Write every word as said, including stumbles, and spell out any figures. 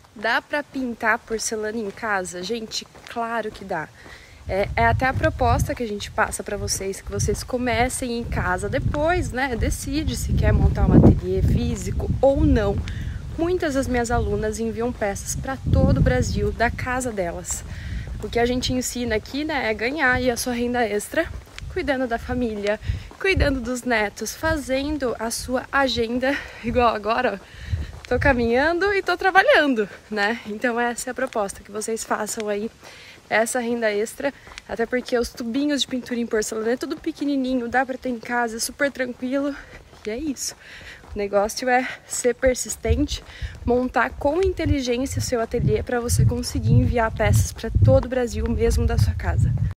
Dá para pintar porcelana em casa? Gente, claro que dá. É, é até a proposta que a gente passa para vocês, que vocês comecem em casa. Depois, né, decide se quer montar um ateliê físico ou não. Muitas das minhas alunas enviam peças para todo o Brasil, da casa delas. O que a gente ensina aqui, né, é ganhar aí a sua renda extra, cuidando da família, cuidando dos netos, fazendo a sua agenda, igual agora, ó, tô caminhando e tô trabalhando, né? Então essa é a proposta, que vocês façam aí essa renda extra, até porque os tubinhos de pintura em porcelana é tudo pequenininho, dá pra ter em casa, é super tranquilo, e é isso. O negócio é ser persistente, montar com inteligência o seu ateliê para você conseguir enviar peças para todo o Brasil, mesmo da sua casa.